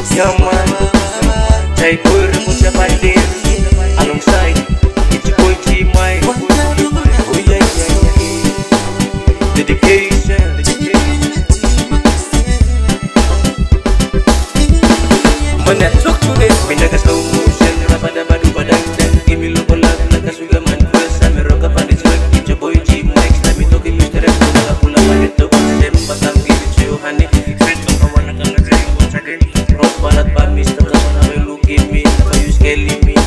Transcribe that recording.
Yeah man, Jai Pur Mucha Pandit alongside it's your boy G Mike. Oh yeah, dedication. When I talk to this, me like a slow motion. Rabada badu badang, give me local love like a sugar man. First time I rock up on this track, it's your boy G Mike. Let me talk in Mr. F. Pull up on it, talk to them, but I'm giving to you honey. Straight from the one I can't drink once again. Rock ballad by Mr. Kasana, look at me, never use Kelly me.